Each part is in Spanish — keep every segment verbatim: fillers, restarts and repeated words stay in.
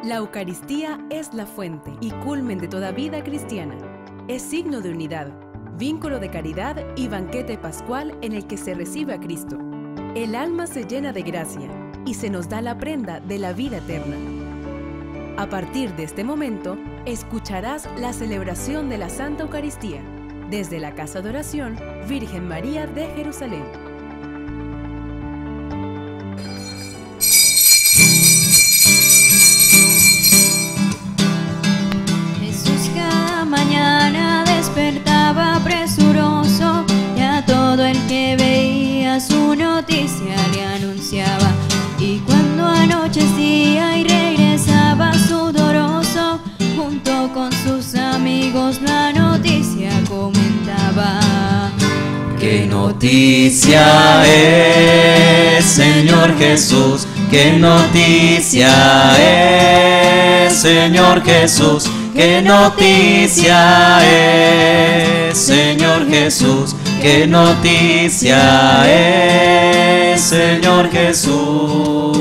La Eucaristía es la fuente y culmen de toda vida cristiana. Es signo de unidad, vínculo de caridad y banquete pascual en el que se recibe a Cristo. El alma se llena de gracia y se nos da la prenda de la vida eterna. A partir de este momento, escucharás la celebración de la Santa Eucaristía desde la Casa de Oración Virgen María de Jerusalén. Jesús cada mañana despertaba presuroso y a todo el que veía su noticia le anunciaba. Y cuando anochecía y regresaba sudoroso, junto con sus amigos la noticia comentaba. ¿Qué noticia es, Señor Jesús? ¿Qué noticia es, Señor Jesús? ¿Qué noticia es, Señor Jesús? ¿Qué noticia es, Señor Jesús?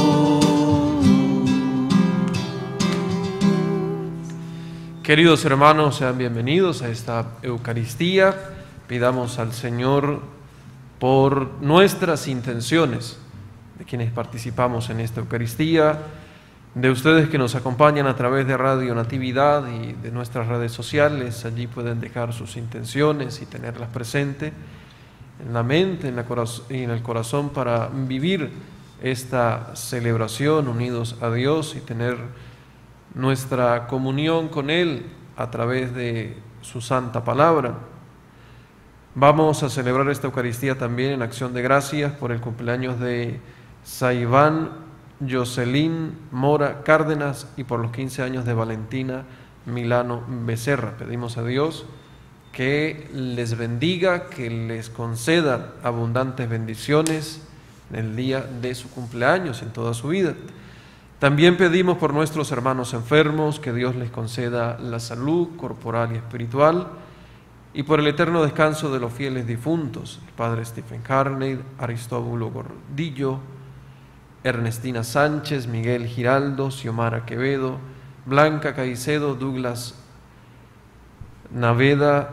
Queridos hermanos, sean bienvenidos a esta Eucaristía. Pidamos al Señor por nuestras intenciones, de quienes participamos en esta Eucaristía, de ustedes que nos acompañan a través de Radio Natividad y de nuestras redes sociales. Allí pueden dejar sus intenciones y tenerlas presentes en la mente en la y en el corazón para vivir esta celebración unidos a Dios y tener nuestra comunión con Él a través de su santa palabra. Vamos a celebrar esta Eucaristía también en acción de gracias por el cumpleaños de Saiván Jocelyn Mora Cárdenas y por los quince años de Valentina Milano Becerra. Pedimos a Dios que les bendiga, que les conceda abundantes bendiciones en el día de su cumpleaños, en toda su vida. También pedimos por nuestros hermanos enfermos, que Dios les conceda la salud corporal y espiritual, y por el eterno descanso de los fieles difuntos, el Padre Stephen Harney, Aristóbulo Gordillo, Ernestina Sánchez, Miguel Giraldo, Xiomara Quevedo, Blanca Caicedo, Douglas Naveda,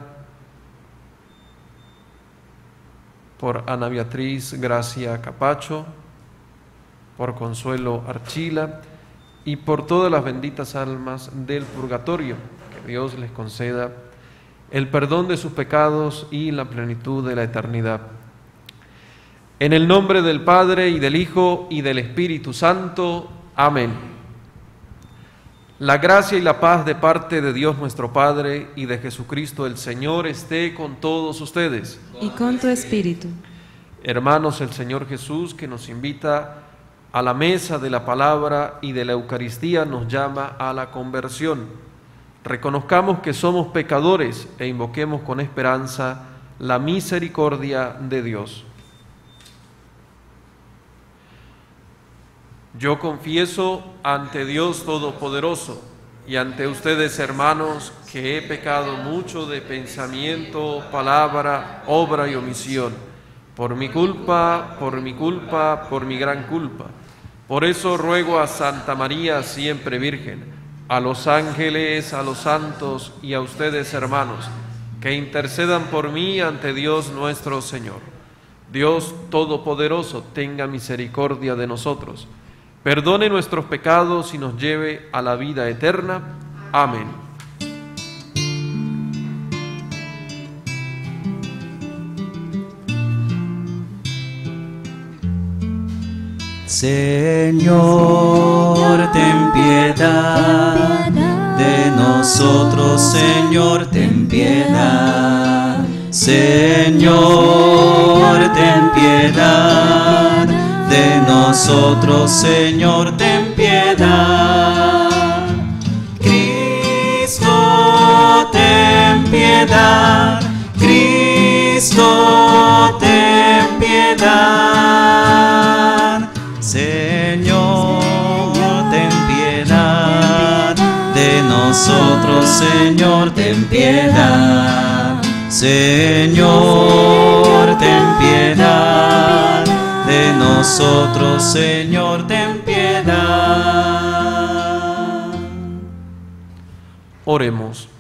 por Ana Beatriz Gracia Capacho, por Consuelo Archila y por todas las benditas almas del purgatorio, que Dios les conceda el perdón de sus pecados y la plenitud de la eternidad. En el nombre del Padre, y del Hijo, y del Espíritu Santo. Amén. La gracia y la paz de parte de Dios nuestro Padre y de Jesucristo el Señor esté con todos ustedes. Y con tu espíritu. Hermanos, el Señor Jesús, que nos invita a la mesa de la palabra y de la Eucaristía, nos llama a la conversión. Reconozcamos que somos pecadores e invoquemos con esperanza la misericordia de Dios. Yo confieso ante Dios Todopoderoso y ante ustedes, hermanos, que he pecado mucho de pensamiento, palabra, obra y omisión, por mi culpa, por mi culpa, por mi gran culpa. Por eso ruego a Santa María, siempre Virgen, a los ángeles, a los santos y a ustedes, hermanos, que intercedan por mí ante Dios nuestro Señor. Dios Todopoderoso, tenga misericordia de nosotros, perdone nuestros pecados y nos lleve a la vida eterna. Amén. Señor, ten piedad de nosotros, Señor, ten piedad. Señor, ten piedad de nosotros, Señor, ten piedad. Cristo, ten piedad. Cristo, ten piedad. Señor, ten piedad de nosotros, Señor, ten piedad. Señor, ten piedad de nosotros, Señor, ten piedad. Oremos.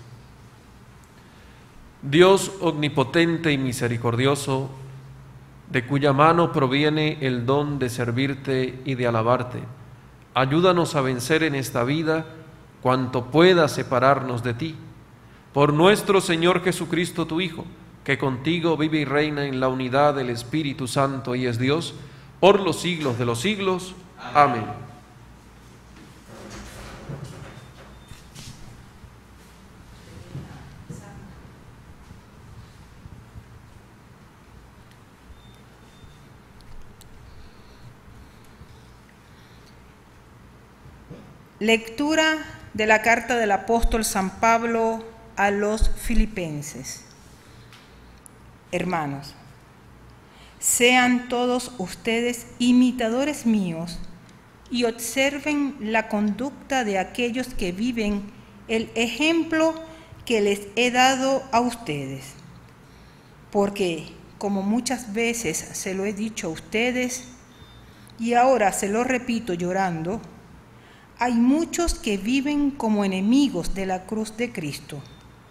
Dios omnipotente y misericordioso, de cuya mano proviene el don de servirte y de alabarte, ayúdanos a vencer en esta vida cuanto pueda separarnos de ti. Por nuestro Señor Jesucristo, tu Hijo, que contigo vive y reina en la unidad del Espíritu Santo y es Dios, por los siglos de los siglos. Amén. Lectura de la carta del apóstol San Pablo a los Filipenses. Hermanos, sean todos ustedes imitadores míos y observen la conducta de aquellos que viven el ejemplo que les he dado a ustedes. Porque, como muchas veces se lo he dicho a ustedes, y ahora se lo repito llorando, hay muchos que viven como enemigos de la cruz de Cristo.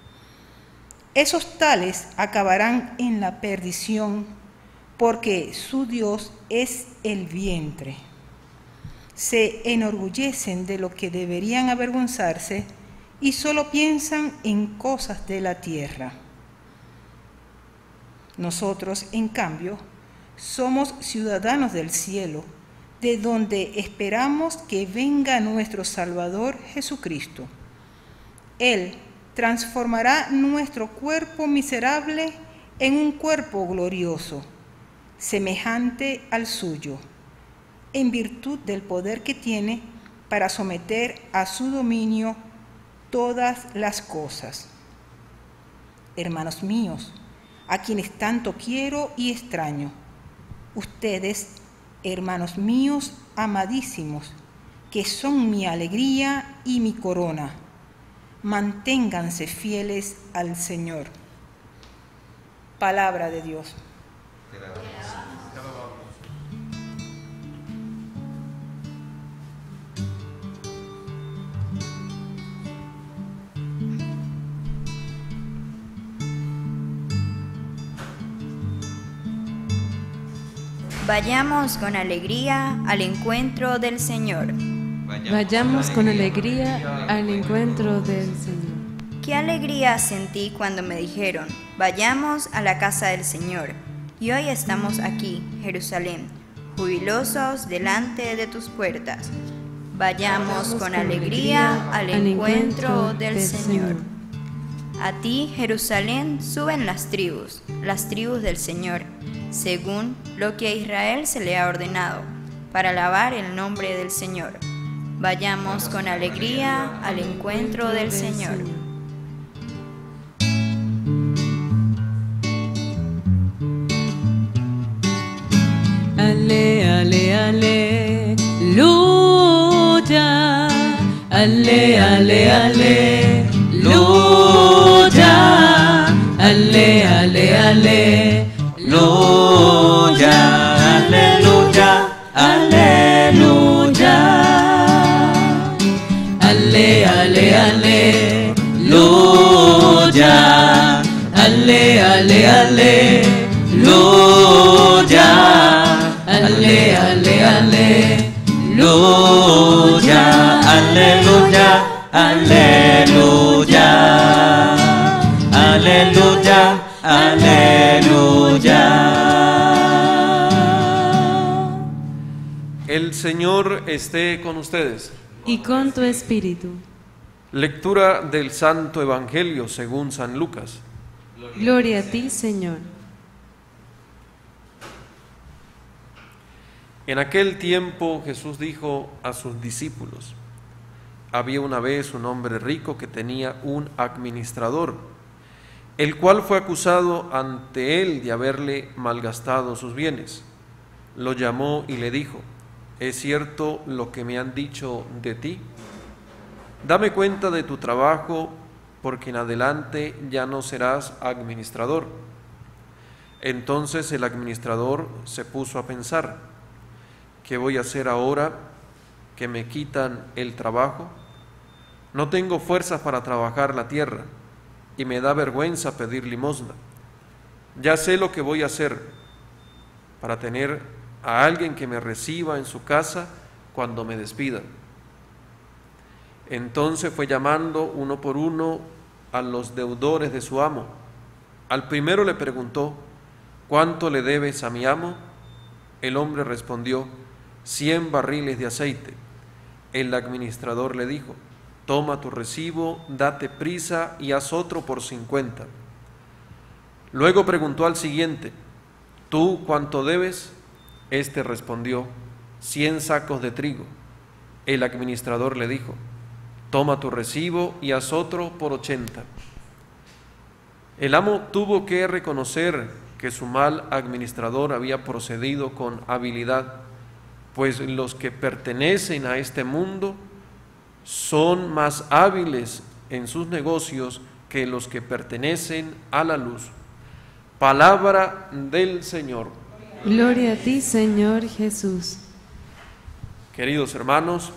Esos tales acabarán en la perdición, porque su Dios es el vientre. Se enorgullecen de lo que deberían avergonzarse y solo piensan en cosas de la tierra. Nosotros, en cambio, somos ciudadanos del cielo, de donde esperamos que venga nuestro Salvador Jesucristo. Él transformará nuestro cuerpo miserable en un cuerpo glorioso, semejante al suyo, en virtud del poder que tiene para someter a su dominio todas las cosas. Hermanos míos, a quienes tanto quiero y extraño, ustedes, hermanos míos amadísimos, que son mi alegría y mi corona, manténganse fieles al Señor. Palabra de Dios. Vayamos con alegría al encuentro del Señor. Vayamos con alegría al encuentro del Señor. Qué alegría sentí cuando me dijeron, vayamos a la casa del Señor. Y hoy estamos aquí, Jerusalén, jubilosos delante de tus puertas. Vayamos con alegría al encuentro del Señor. A ti, Jerusalén, suben las tribus, las tribus del Señor, según lo que a Israel se le ha ordenado, para alabar el nombre del Señor. Vayamos con alegría al encuentro del Señor. Ale, ale, aleluya. Ale, ale, aleluya. Ale, ale, aleluya. Aleluya, aleluya, aleluya. Ale, ale, aleluya. Ale, ale, aleluya. Ale, ale, aleluya. Aleluya, aleluya, aleluya, aleluya. El Señor esté con ustedes. Y con tu espíritu. Lectura del Santo Evangelio según San Lucas. Gloria a ti, Señor. En aquel tiempo Jesús dijo a sus discípulos: había una vez un hombre rico que tenía un administrador, el cual fue acusado ante él de haberle malgastado sus bienes. Lo llamó y le dijo: ¿es cierto lo que me han dicho de ti? Dame cuenta de tu trabajo, porque en adelante ya no serás administrador. Entonces el administrador se puso a pensar: ¿qué voy a hacer ahora que me quitan el trabajo? no tengo fuerzas para trabajar la tierra y me da vergüenza pedir limosna. Ya sé lo que voy a hacer para tener a alguien que me reciba en su casa cuando me despida. Entonces fue llamando uno por uno a los deudores de su amo. Al primero le preguntó: ¿cuánto le debes a mi amo? El hombre respondió: cien barriles de aceite. El administrador le dijo: toma tu recibo, date prisa y haz otro por cincuenta. Luego preguntó al siguiente: ¿tú cuánto debes? Este respondió: cien sacos de trigo. El administrador le dijo: toma tu recibo y haz otro por ochenta. El amo tuvo que reconocer que su mal administrador había procedido con habilidad, pues los que pertenecen a este mundo son más hábiles en sus negocios que los que pertenecen a la luz. Palabra del Señor. Gloria a ti, Señor Jesús. Queridos hermanos,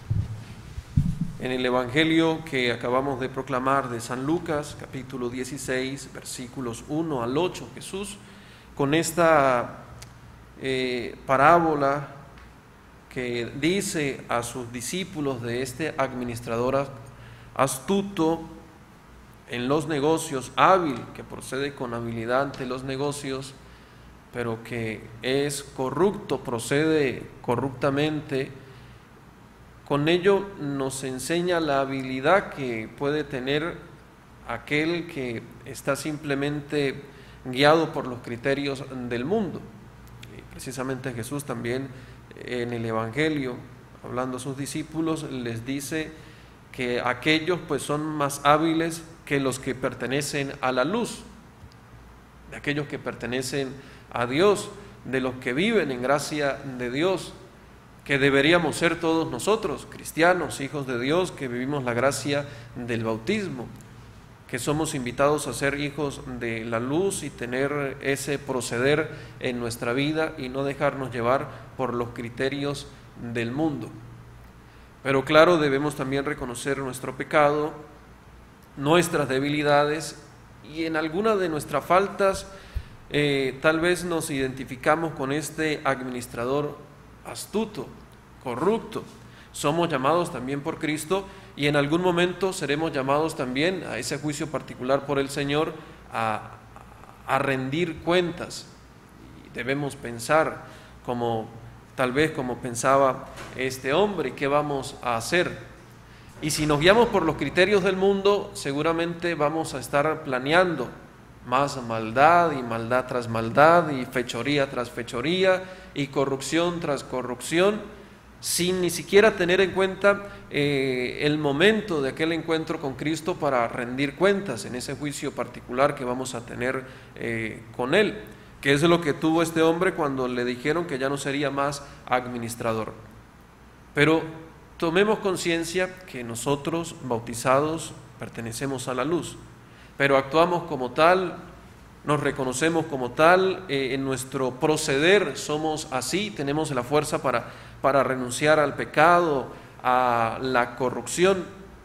en el Evangelio que acabamos de proclamar de San Lucas, capítulo dieciséis, versículos uno al ocho, Jesús, con esta eh, parábola que dice a sus discípulos de este administrador astuto en los negocios, hábil, que procede con habilidad ante los negocios, pero que es corrupto, procede corruptamente. Con ello nos enseña la habilidad que puede tener aquel que está simplemente guiado por los criterios del mundo. Y precisamente Jesús también en el Evangelio, hablando a sus discípulos, les dice que aquellos pues son más hábiles que los que pertenecen a la luz, de aquellos que pertenecen a Dios, de los que viven en gracia de Dios, que deberíamos ser todos nosotros, cristianos, hijos de Dios, que vivimos la gracia del bautismo, que somos invitados a ser hijos de la luz y tener ese proceder en nuestra vida y no dejarnos llevar por los criterios del mundo. Pero claro, debemos también reconocer nuestro pecado, nuestras debilidades, y en alguna de nuestras faltas eh, tal vez nos identificamos con este administrador astuto, corrupto. Somos llamados también por Cristo y en algún momento seremos llamados también a ese juicio particular por el Señor a, a rendir cuentas. Y debemos pensar como tal vez como pensaba este hombre, ¿qué vamos a hacer? Y si nos guiamos por los criterios del mundo, seguramente vamos a estar planeando más maldad y maldad tras maldad y fechoría tras fechoría y corrupción tras corrupción, sin ni siquiera tener en cuenta eh, el momento de aquel encuentro con Cristo para rendir cuentas en ese juicio particular que vamos a tener eh, con Él, que es lo que tuvo este hombre cuando le dijeron que ya no sería más administrador. Pero tomemos conciencia que nosotros, bautizados, pertenecemos a la luz, pero actuamos como tal, nos reconocemos como tal, eh, en nuestro proceder somos así, tenemos la fuerza para, para renunciar al pecado, a la corrupción,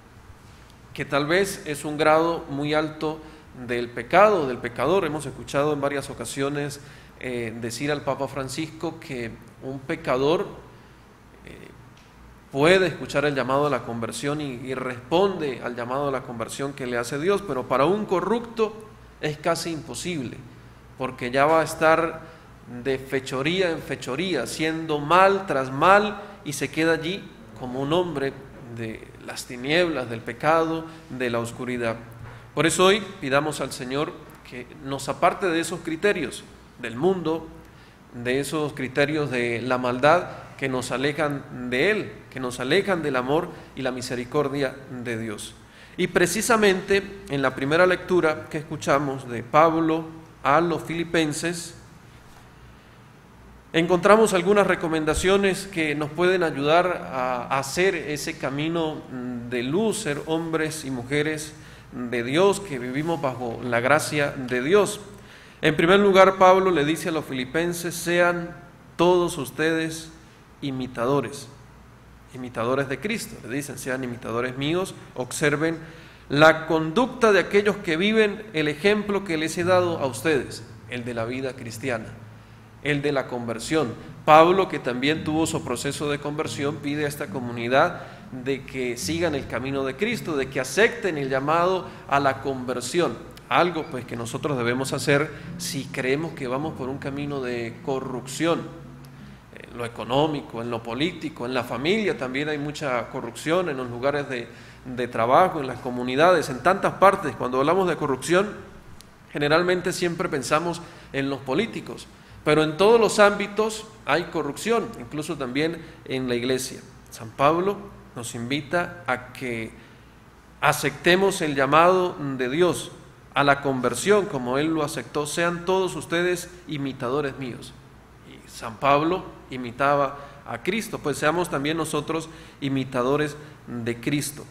que tal vez es un grado muy alto del pecado, del pecador. Hemos escuchado en varias ocasiones eh, decir al Papa Francisco que un pecador eh, puede escuchar el llamado a la conversión y, y responde al llamado a la conversión que le hace Dios, pero para un corrupto es casi imposible, porque ya va a estar de fechoría en fechoría, haciendo mal tras mal, y se queda allí como un hombre de las tinieblas, del pecado, de la oscuridad. Por eso hoy pidamos al Señor que nos aparte de esos criterios del mundo, de esos criterios de la maldad que nos alejan de Él, que nos alejan del amor y la misericordia de Dios. Y precisamente en la primera lectura que escuchamos de Pablo a los filipenses, encontramos algunas recomendaciones que nos pueden ayudar a hacer ese camino de luz, ser hombres y mujeres de Dios, que vivimos bajo la gracia de Dios. En primer lugar, Pablo le dice a los filipenses: sean todos ustedes imitadores. imitadores de Cristo. Le dicen, sean imitadores míos, observen la conducta de aquellos que viven el ejemplo que les he dado a ustedes, el de la vida cristiana, el de la conversión. Pablo, que también tuvo su proceso de conversión, pide a esta comunidad de que sigan el camino de Cristo, de que acepten el llamado a la conversión, algo pues que nosotros debemos hacer si creemos que vamos por un camino de corrupción, en lo económico, en lo político, en la familia también hay mucha corrupción, en los lugares de, de trabajo, en las comunidades, en tantas partes. Cuando hablamos de corrupción, generalmente siempre pensamos en los políticos, pero en todos los ámbitos hay corrupción, incluso también en la iglesia. San Pablo nos invita a que aceptemos el llamado de Dios a la conversión, como Él lo aceptó. Sean todos ustedes imitadores míos. Y San Pablo imitaba a Cristo, pues seamos también nosotros imitadores de Cristo.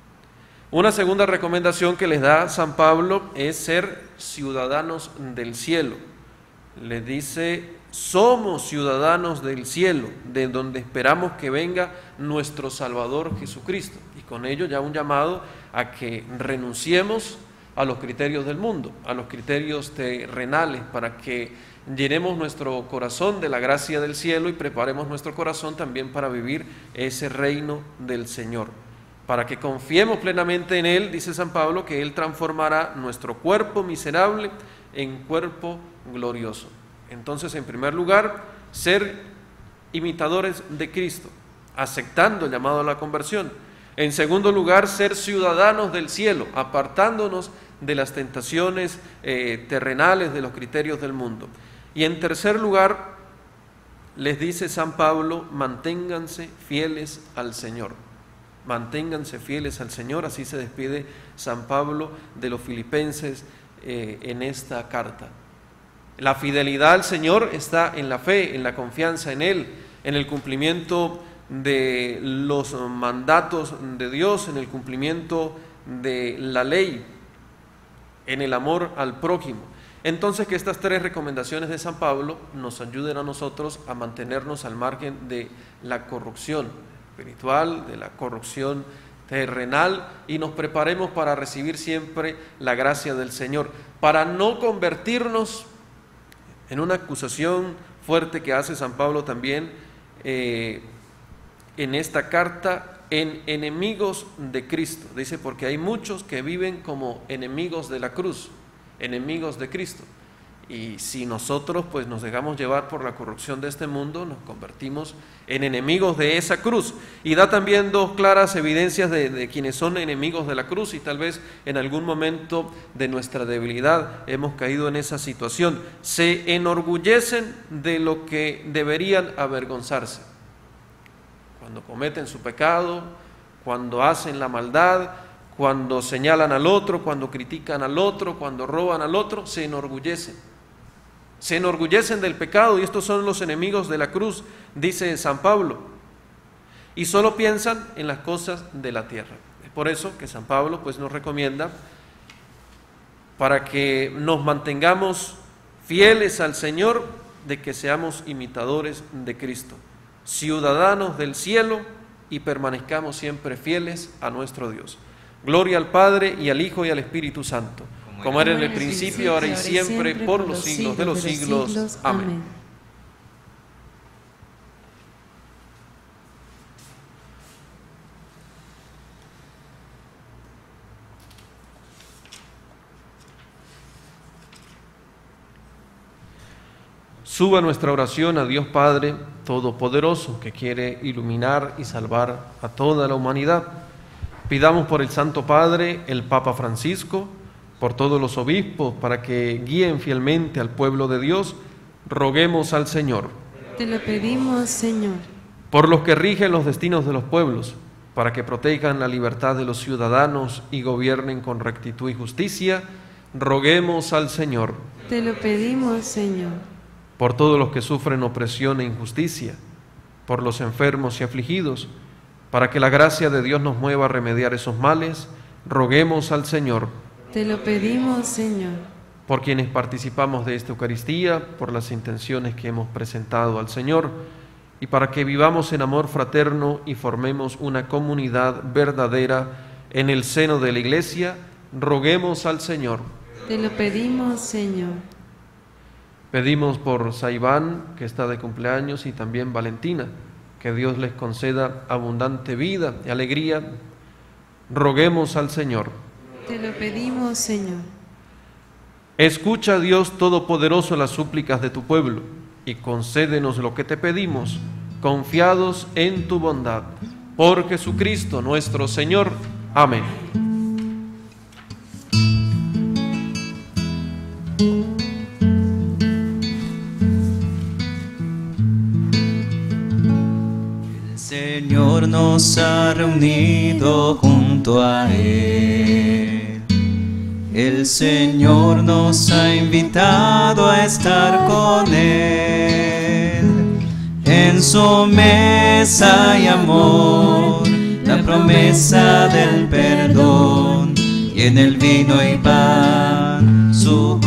Una segunda recomendación que les da San Pablo es ser ciudadanos del cielo. Les dice, somos ciudadanos del cielo, de donde esperamos que venga nuestro Salvador Jesucristo. Y con ello ya un llamado a que renunciemos a los criterios del mundo, a los criterios terrenales, para que llenemos nuestro corazón de la gracia del cielo y preparemos nuestro corazón también para vivir ese reino del Señor. Para que confiemos plenamente en Él, dice San Pablo, que Él transformará nuestro cuerpo miserable en cuerpo glorioso. Entonces, en primer lugar, ser imitadores de Cristo, aceptando el llamado a la conversión. En segundo lugar, ser ciudadanos del cielo, apartándonos de las tentaciones eh, terrenales, de los criterios del mundo. Y en tercer lugar, les dice San Pablo, manténganse fieles al Señor. Manténganse fieles al Señor, así se despide San Pablo de los filipenses eh, en esta carta. La fidelidad al Señor está en la fe, en la confianza en Él, en el cumplimiento de los mandatos de Dios, en el cumplimiento de la ley, en el amor al prójimo. Entonces, que estas tres recomendaciones de San Pablo nos ayuden a nosotros a mantenernos al margen de la corrupción espiritual, de la corrupción terrenal, y nos preparemos para recibir siempre la gracia del Señor, para no convertirnos en una acusación fuerte que hace San Pablo también eh, en esta carta, en enemigos de Cristo. Dice, porque hay muchos que viven como enemigos de la cruz, enemigos de Cristo. Y si nosotros pues nos dejamos llevar por la corrupción de este mundo, nos convertimos en enemigos de esa cruz. Y da también dos claras evidencias de, de quienes son enemigos de la cruz, y tal vez en algún momento de nuestra debilidad hemos caído en esa situación. Se enorgullecen de lo que deberían avergonzarse. Cuando cometen su pecado, cuando hacen la maldad, cuando señalan al otro, cuando critican al otro, cuando roban al otro, se enorgullecen. Se enorgullecen del pecado, y estos son los enemigos de la cruz, dice San Pablo, y solo piensan en las cosas de la tierra. Es por eso que San Pablo pues nos recomienda, para que nos mantengamos fieles al Señor, de que seamos imitadores de Cristo, ciudadanos del cielo, y permanezcamos siempre fieles a nuestro Dios. Gloria al Padre, y al Hijo, y al Espíritu Santo, como era en el principio, ahora y siempre, por los siglos de los siglos. Amén. Suba nuestra oración a Dios Padre Todopoderoso, que quiere iluminar y salvar a toda la humanidad. Pidamos por el Santo Padre, el Papa Francisco, por todos los obispos, para que guíen fielmente al pueblo de Dios. Roguemos al Señor. Te lo pedimos, Señor. Por los que rigen los destinos de los pueblos, para que protejan la libertad de los ciudadanos y gobiernen con rectitud y justicia. Roguemos al Señor. Te lo pedimos, Señor. Por todos los que sufren opresión e injusticia, por los enfermos y afligidos, para que la gracia de Dios nos mueva a remediar esos males. Roguemos al Señor. Te lo pedimos, Señor. Por quienes participamos de esta Eucaristía, por las intenciones que hemos presentado al Señor, y para que vivamos en amor fraterno y formemos una comunidad verdadera en el seno de la Iglesia, roguemos al Señor. Te lo pedimos, Señor. Pedimos por Saibán, que está de cumpleaños, y también Valentina, que Dios les conceda abundante vida y alegría. Roguemos al Señor. Te lo pedimos, Señor. Escucha, Dios Todopoderoso, las súplicas de tu pueblo, y concédenos lo que te pedimos, confiados en tu bondad. Por Jesucristo nuestro Señor. Amén. El Señor nos ha reunido junto a Él. El Señor nos ha invitado a estar con Él. En su mesa hay amor, la promesa del perdón, y en el vino y pan su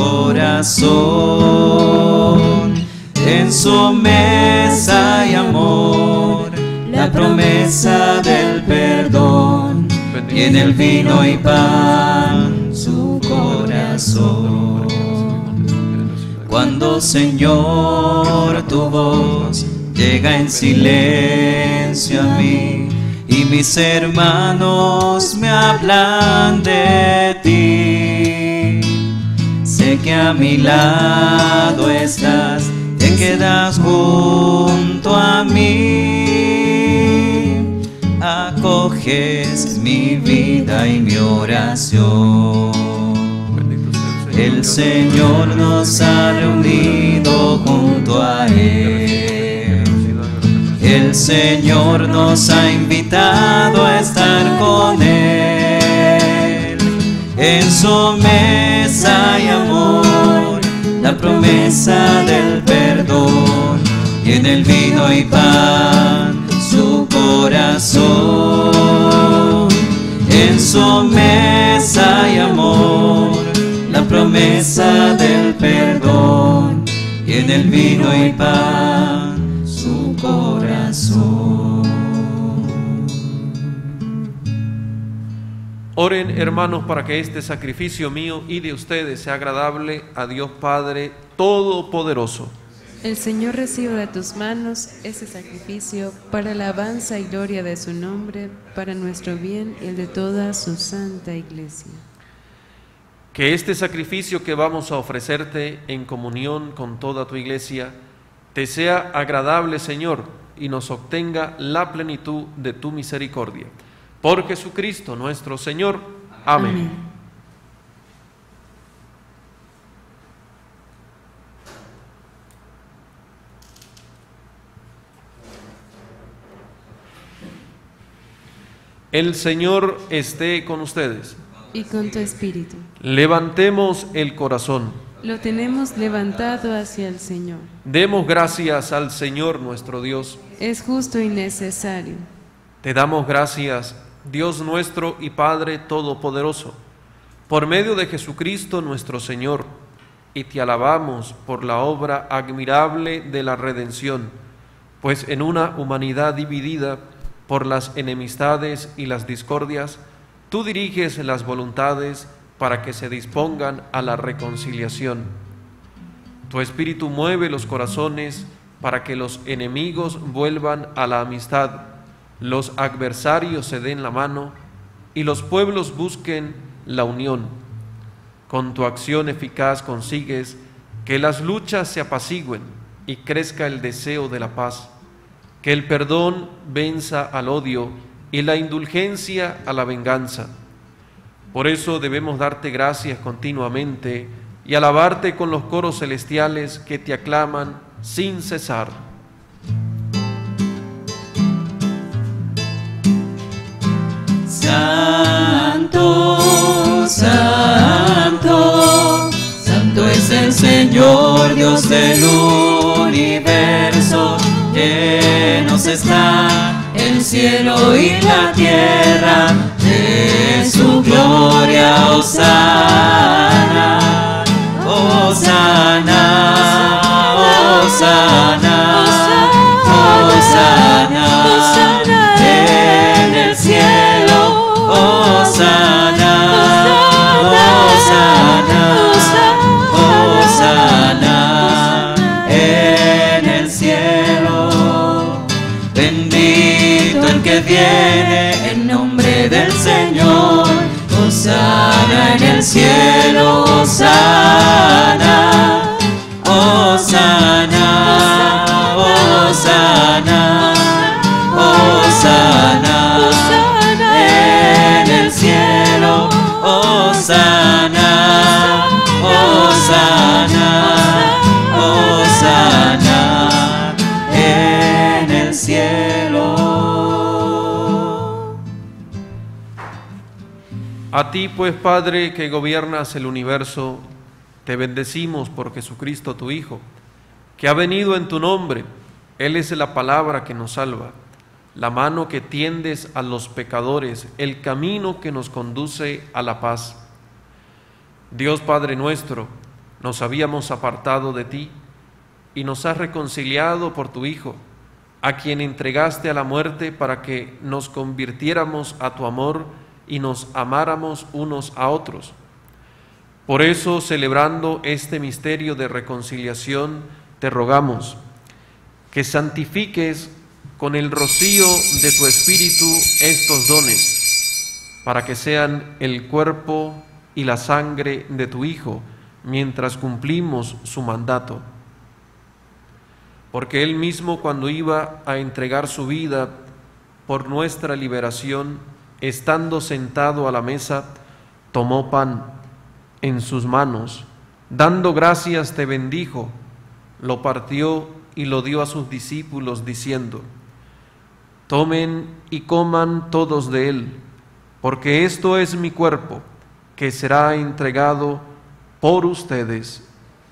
corazón. En su mesa hay amor, la promesa del perdón, y en el vino y pan su corazón. Cuando, Señor, tu voz llega en silencio a mí, y mis hermanos me hablan de ti, sé que a mi lado estás, te quedas junto a mí, acoges mi vida y mi oración. El Señor nos ha reunido junto a Él. El Señor nos ha invitado a estar con Él. En su mesa hay amor, la promesa del perdón, y en el vino y pan su corazón. En su mesa hay amor, la promesa del perdón, y en el vino y pan su corazón. Oren, hermanos, para que este sacrificio mío y de ustedes sea agradable a Dios Padre Todopoderoso. El Señor reciba de tus manos ese sacrificio para la alabanza y gloria de su nombre, para nuestro bien y el de toda su santa Iglesia. Que este sacrificio que vamos a ofrecerte en comunión con toda tu Iglesia te sea agradable, Señor, y nos obtenga la plenitud de tu misericordia. Por Jesucristo nuestro Señor. Amén. Amén. El Señor esté con ustedes. Y con tu espíritu. Levantemos el corazón. Lo tenemos levantado hacia el Señor. Demos gracias al Señor nuestro Dios. Es justo y necesario. Te damos gracias, Dios nuestro y Padre Todopoderoso, por medio de Jesucristo nuestro Señor, y te alabamos por la obra admirable de la redención, pues en una humanidad dividida por las enemistades y las discordias, tú diriges las voluntades para que se dispongan a la reconciliación. Tu Espíritu mueve los corazones para que los enemigos vuelvan a la amistad, los adversarios se den la mano y los pueblos busquen la unión. Con tu acción eficaz consigues que las luchas se apacigüen y crezca el deseo de la paz, que el perdón venza al odio y la indulgencia a la venganza. Por eso debemos darte gracias continuamente y alabarte con los coros celestiales que te aclaman sin cesar. Santo, santo, santo es el Señor, Dios del universo. Llenos está el cielo y la tierra de su gloria. Hosana, Hosana, Hosana, Hosana. Bendito el que viene en nombre del Señor. Hosana en el cielo, Hosana, Hosana, Hosana, Hosana en el cielo, Hosana, Hosana, Hosana en el cielo. A ti, pues, Padre, que gobiernas el universo, te bendecimos por Jesucristo, tu Hijo, que ha venido en tu nombre. Él es la palabra que nos salva, la mano que tiendes a los pecadores, el camino que nos conduce a la paz. Dios Padre nuestro, nos habíamos apartado de ti y nos has reconciliado por tu Hijo, a quien entregaste a la muerte para que nos convirtiéramos a tu amor y nos amáramos unos a otros. Por eso, celebrando este misterio de reconciliación, te rogamos que santifiques con el rocío de tu Espíritu estos dones, para que sean el cuerpo y la sangre de tu Hijo, mientras cumplimos su mandato. Porque Él mismo, cuando iba a entregar su vida por nuestra liberación, estando sentado a la mesa, tomó pan en sus manos, dando gracias te bendijo, lo partió y lo dio a sus discípulos, diciendo: tomen y coman todos de él, porque esto es mi cuerpo, que será entregado por ustedes.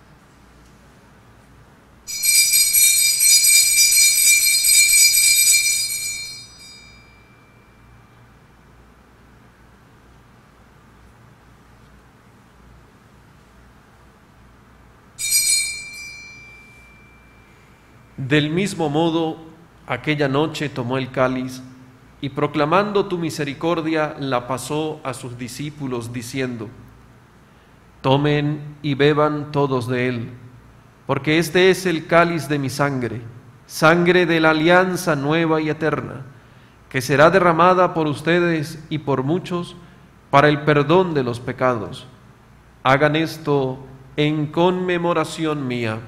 Del mismo modo, aquella noche tomó el cáliz y, proclamando tu misericordia, la pasó a sus discípulos, diciendo: tomen y beban todos de él, porque este es el cáliz de mi sangre, sangre de la alianza nueva y eterna, que será derramada por ustedes y por muchos para el perdón de los pecados. Hagan esto en conmemoración mía.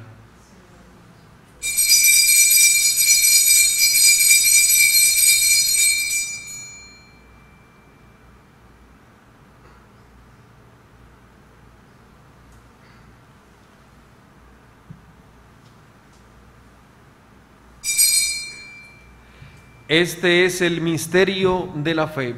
Este es el misterio de la fe.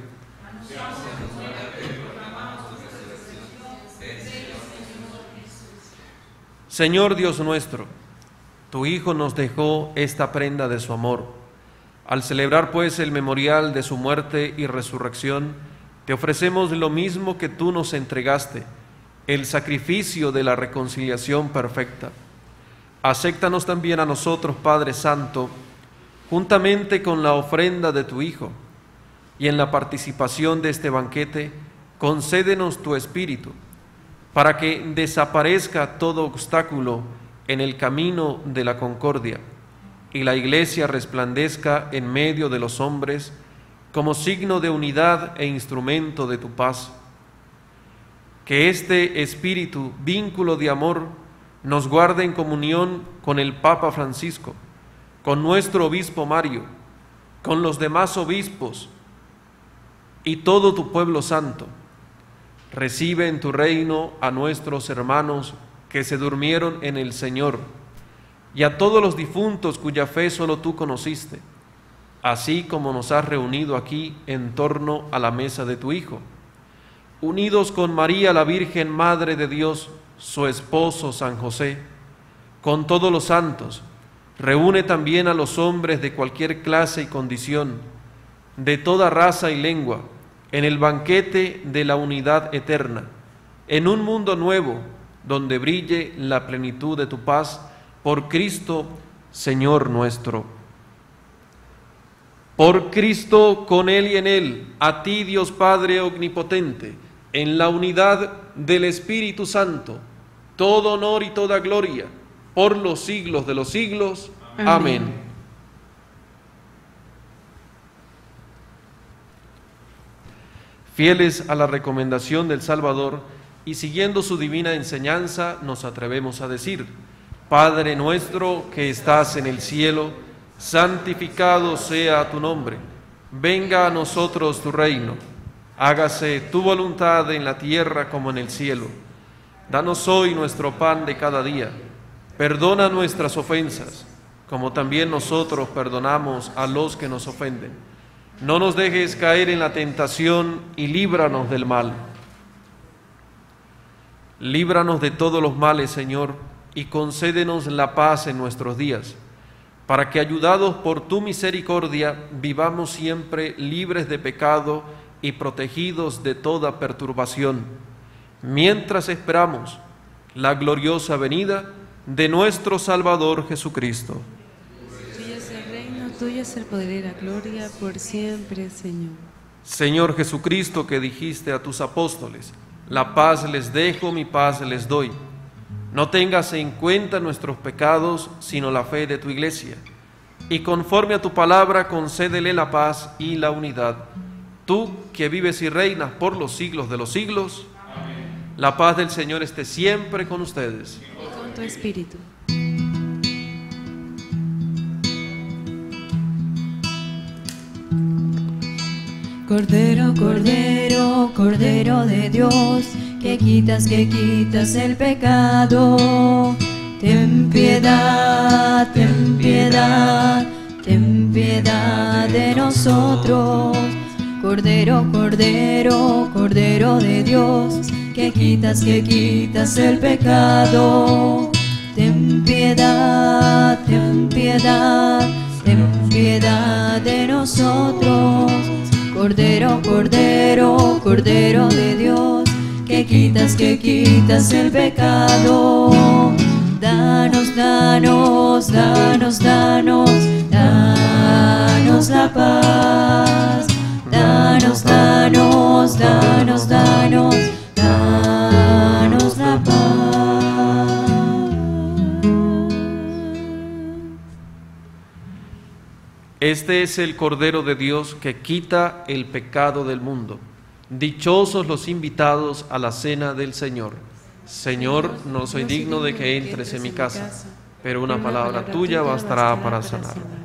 Señor Dios nuestro, tu Hijo nos dejó esta prenda de su amor. Al celebrar, pues, el memorial de su muerte y resurrección, te ofrecemos lo mismo que tú nos entregaste, el sacrificio de la reconciliación perfecta. Acéptanos también a nosotros, Padre Santo, juntamente con la ofrenda de tu Hijo, y en la participación de este banquete, concédenos tu Espíritu, para que desaparezca todo obstáculo en el camino de la concordia, y la Iglesia resplandezca en medio de los hombres como signo de unidad e instrumento de tu paz. Que este Espíritu, vínculo de amor, nos guarde en comunión con el Papa Francisco, con nuestro obispo Mario, con los demás obispos y todo tu pueblo santo. Recibe en tu reino a nuestros hermanos que se durmieron en el Señor, y a todos los difuntos cuya fe solo tú conociste, así como nos has reunido aquí en torno a la mesa de tu Hijo, unidos con María, la Virgen Madre de Dios, su esposo San José, con todos los santos. Reúne también a los hombres de cualquier clase y condición, de toda raza y lengua, en el banquete de la unidad eterna, en un mundo nuevo, donde brille la plenitud de tu paz, por Cristo, Señor nuestro. Por Cristo, con Él y en Él, a ti, Dios Padre omnipotente, en la unidad del Espíritu Santo, todo honor y toda gloria, por los siglos de los siglos. Amén. Amén. Fieles a la recomendación del Salvador y siguiendo su divina enseñanza, nos atrevemos a decir: Padre nuestro que estás en el cielo, santificado sea tu nombre. Venga a nosotros tu reino. Hágase tu voluntad en la tierra como en el cielo. Danos hoy nuestro pan de cada día. Perdona nuestras ofensas, como también nosotros perdonamos a los que nos ofenden. No nos dejes caer en la tentación y líbranos del mal. Líbranos de todos los males, Señor, y concédenos la paz en nuestros días, para que, ayudados por tu misericordia, vivamos siempre libres de pecado y protegidos de toda perturbación, mientras esperamos la gloriosa venida de nuestro Salvador Jesucristo. Tuyo es el reino, tuyo es el poder y la gloria por siempre, Señor. Señor Jesucristo, que dijiste a tus apóstoles: la paz les dejo, mi paz les doy. No tengas en cuenta nuestros pecados, sino la fe de tu Iglesia. Y conforme a tu palabra, concédele la paz y la unidad. Tú, que vives y reinas por los siglos de los siglos. Amén. La paz del Señor esté siempre con ustedes. Y con tu espíritu. Cordero, Cordero, Cordero de Dios, que quitas, que quitas el pecado. Ten piedad, ten piedad, ten piedad de nosotros. Cordero, Cordero, Cordero de Dios, que quitas, que quitas el pecado. Ten piedad, ten piedad, ten piedad de nosotros. Cordero, Cordero, Cordero de Dios, que quitas, que quitas el pecado. Danos, danos, danos, danos, danos la paz. Danos, danos, danos, danos, danos la paz. Este es el Cordero de Dios que quita el pecado del mundo. Dichosos los invitados a la cena del Señor. Señor, no soy digno de que entres en mi casa, pero una palabra tuya bastará para sanarme.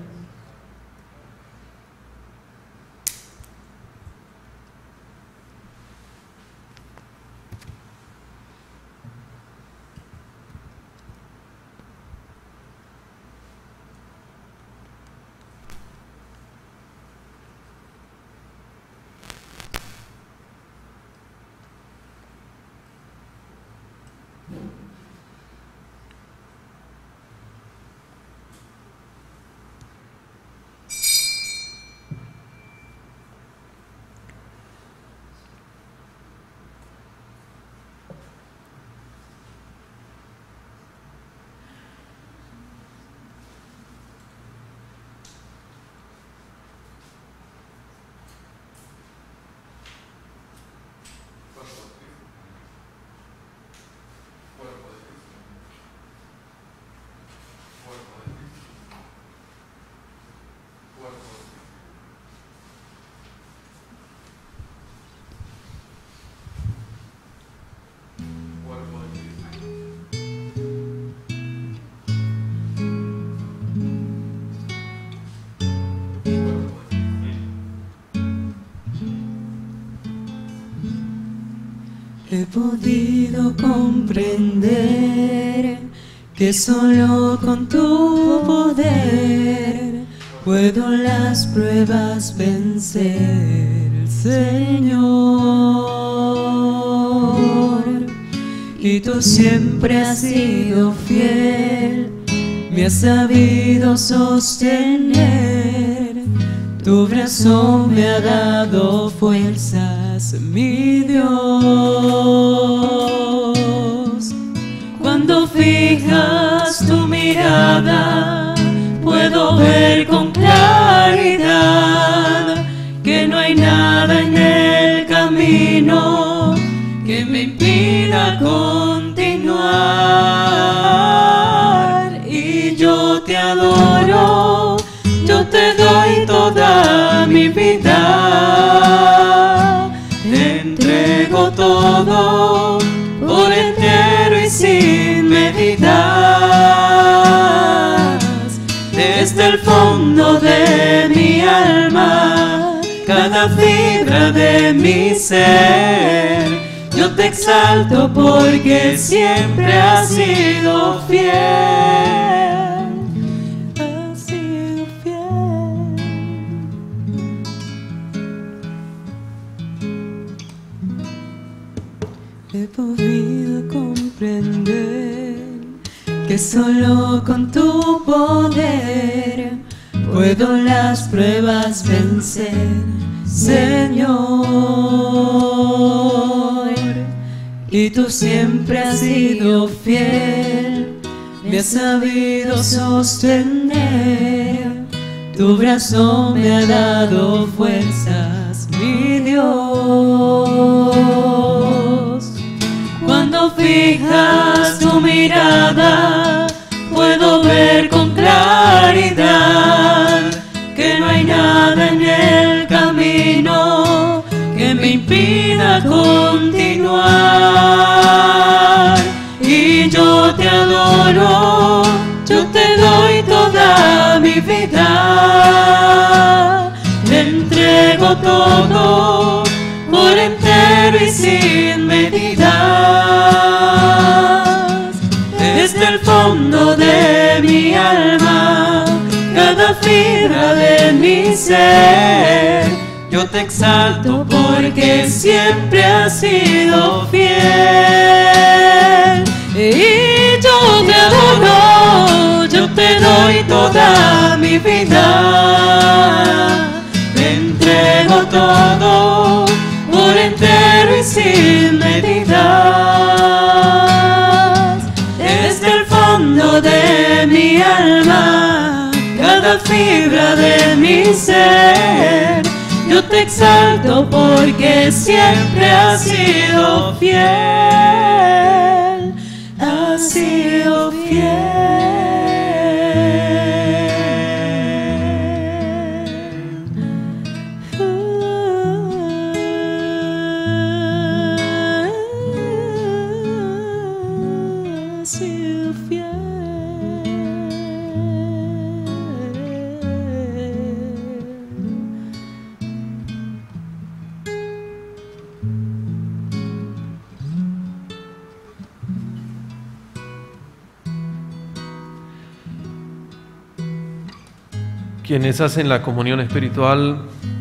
He podido comprender que solo con tu poder puedo las pruebas vencer, Señor. Y tú siempre has sido fiel, me has sabido sostener. Tu brazo me ha dado fuerzas, mi Dios. Cuando fijas tu mirada, puedo ver con claridad que no hay nada en el camino que me impida continuar. Y yo te adoro, yo te doy toda mi vida, te desde el fondo de mi alma, cada fibra de mi ser, yo te exalto porque siempre has sido fiel, has sido fiel. He podido comprender que solo con tu poder puedo las pruebas vencer, Señor. Y tú siempre has sido fiel, me has sabido sostener, tu brazo me ha dado fuerzas, mi Dios. Cuando fijas tu mirada, puedo ver con claridad que no hay nada en el camino que me impida continuar. Y yo te adoro, yo te doy toda mi vida, te entrego todo por entero y sin medida. Desde el fondo de mi alma, cada fibra de mi ser, yo te exalto porque siempre has sido fiel. Y yo te adoro, yo te doy toda mi vida, te entrego todo por entero y sin medida. Desde el fondo de mi alma, cada fibra de mi ser, yo te exalto porque siempre has sido fiel, has sido fiel. Has sido fiel. Quienes hacen la comunión espiritual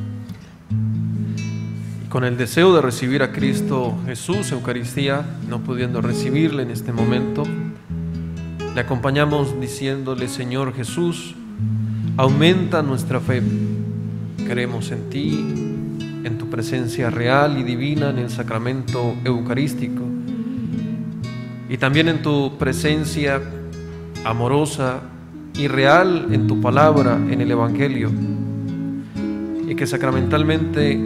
con el deseo de recibir a Cristo Jesús, Eucaristía, no pudiendo recibirle en este momento, le acompañamos diciéndole: Señor Jesús, aumenta nuestra fe. Creemos en ti, en tu presencia real y divina en el sacramento eucarístico, y también en tu presencia amorosa y real en tu palabra, en el Evangelio, y que sacramentalmente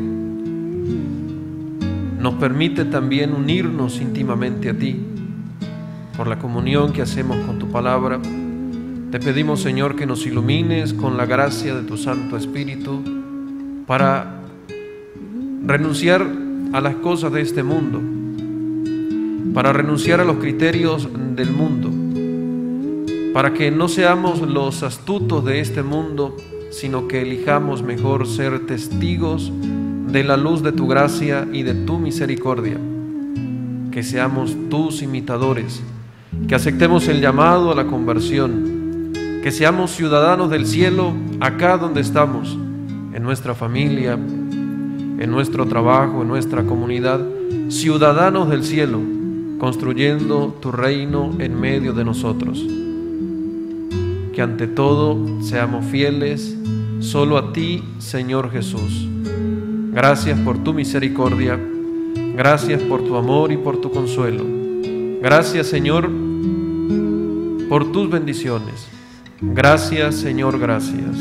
nos permite también unirnos íntimamente a ti por la comunión que hacemos con tu palabra. Te pedimos, Señor, que nos ilumines con la gracia de tu Santo Espíritu para renunciar a las cosas de este mundo, para renunciar a los criterios del mundo, para que no seamos los astutos de este mundo, sino que elijamos mejor ser testigos de la luz de tu gracia y de tu misericordia, que seamos tus imitadores, que aceptemos el llamado a la conversión, que seamos ciudadanos del cielo acá donde estamos, en nuestra familia, en nuestro trabajo, en nuestra comunidad, ciudadanos del cielo, construyendo tu reino en medio de nosotros. Que ante todo seamos fieles solo a ti, Señor Jesús. Gracias por tu misericordia, gracias por tu amor y por tu consuelo. Gracias, Señor, por tus bendiciones. Gracias, Señor, gracias.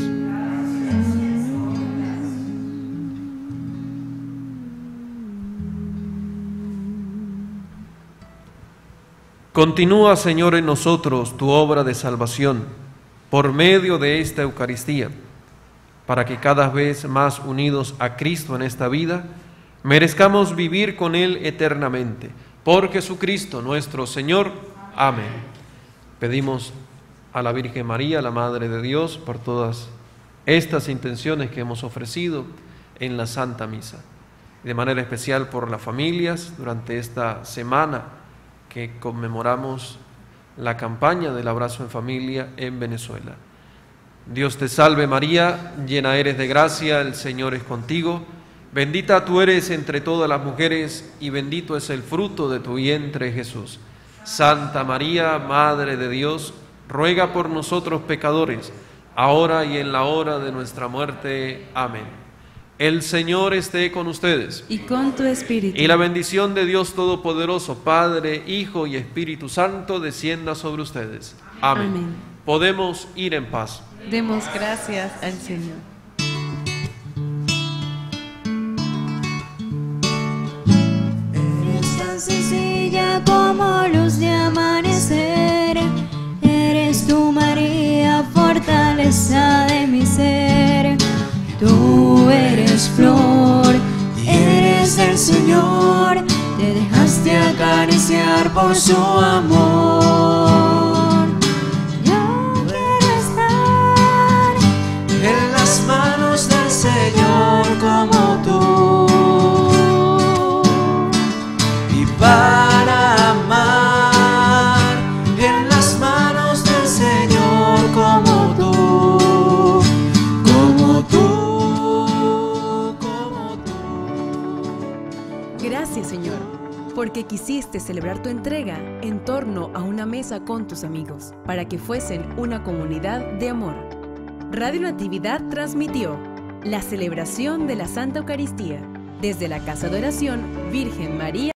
Continúa, Señor, en nosotros tu obra de salvación por medio de esta Eucaristía, para que cada vez más unidos a Cristo en esta vida, merezcamos vivir con Él eternamente. Por Jesucristo nuestro Señor. Amén. Pedimos a la Virgen María, la Madre de Dios, por todas estas intenciones que hemos ofrecido en la Santa Misa. De manera especial por las familias durante esta semana que conmemoramos la campaña del abrazo en familia en Venezuela. Dios te salve María, llena eres de gracia, el Señor es contigo. Bendita tú eres entre todas las mujeres y bendito es el fruto de tu vientre Jesús. Santa María, Madre de Dios, ruega por nosotros pecadores, ahora y en la hora de nuestra muerte. Amén. El Señor esté con ustedes. Y con tu espíritu. Y la bendición de Dios Todopoderoso, Padre, Hijo y Espíritu Santo, descienda sobre ustedes. Amén. Amén. Podemos ir en paz. Demos gracias al Señor. Eres tan sencilla como luz de amanecer. Eres tú, María, fortaleza de mi ser. Tú eres flor, eres del Señor. Te dejaste acariciar por su amor. Señor, como tú, y para amar en las manos del Señor como tú, como tú, como tú. Gracias, Señor, porque quisiste celebrar tu entrega en torno a una mesa con tus amigos, para que fuesen una comunidad de amor. Radio Natividad transmitió la celebración de la Santa Eucaristía desde la Casa de Oración Virgen María.